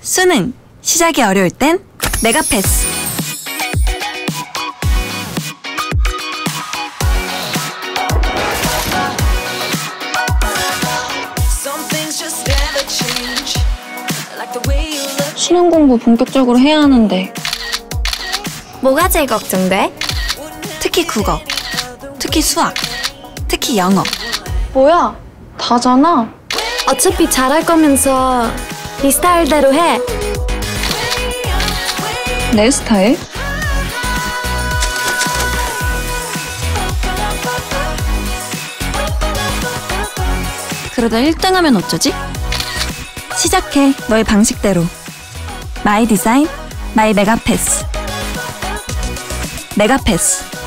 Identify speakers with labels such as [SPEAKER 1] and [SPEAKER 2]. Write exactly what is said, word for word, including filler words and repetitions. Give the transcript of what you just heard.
[SPEAKER 1] 수능 시작이 어려울 땐 메가패스.
[SPEAKER 2] 수능 공부 본격적으로 해야 하는데
[SPEAKER 3] 뭐가 제일 걱정돼?
[SPEAKER 1] 특히 국어, 특히 수학, 특히 영어.
[SPEAKER 2] 뭐야? 다잖아.
[SPEAKER 3] 어차피 잘할 거면서 네 스타일대로 해.
[SPEAKER 2] 내 스타일?
[SPEAKER 1] 그러다 일 등 하면 어쩌지? 시작해, 너의 방식대로. 마이 디자인, 마이 메가패스. 메가패스.